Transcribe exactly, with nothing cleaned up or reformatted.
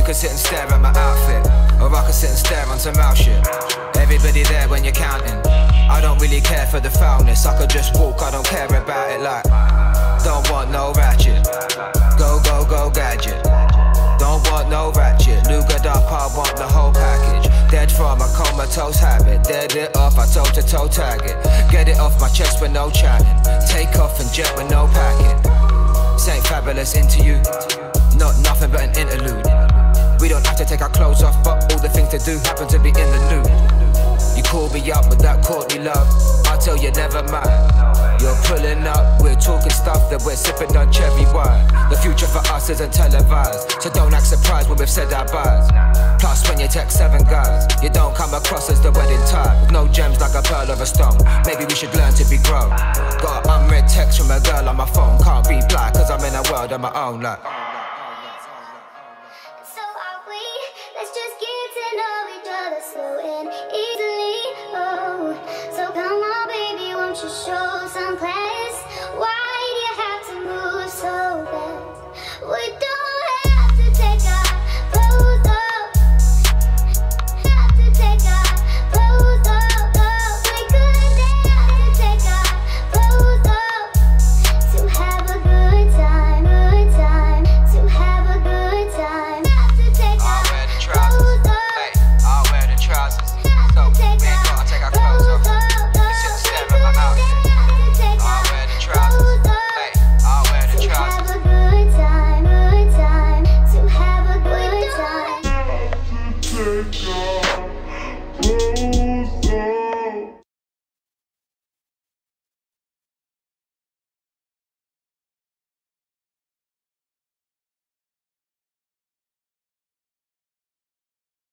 could sit and stare at my outfit, or I could sit and stare on some mouth shit. Everybody there when you're counting. I don't really care for the foulness. I could just walk, I don't care about it. Like, don't want no ratchet. Go, go, go gadget. Don't want no ratchet. Lugered up, I want the whole package. Dead from a comatose habit. Dead it off, I toe to toe tag it. Get it off my chest with no chatting. Take off and jet with no packing. Saint Fabulous into you. Not nothing but an interlude. We don't have to take our clothes off, but all the things to do happen to be in the nude. You call me up with that courtly love, I'll tell you never mind. You're pulling up, we're talking stuff that we're sipping on cherry wine. The future for us isn't televised, so don't act surprised when we've said our byes. Plus when you text seven guys, you don't come across as the wedding type. With no gems like a pearl of a stone. Maybe we should learn to be grown. Got an unread text from a girl on my phone. Can't reply cause I'm in a world of my own. Like, let's just get to know each other slow and easily. Oh, so come on, baby, won't you show some class?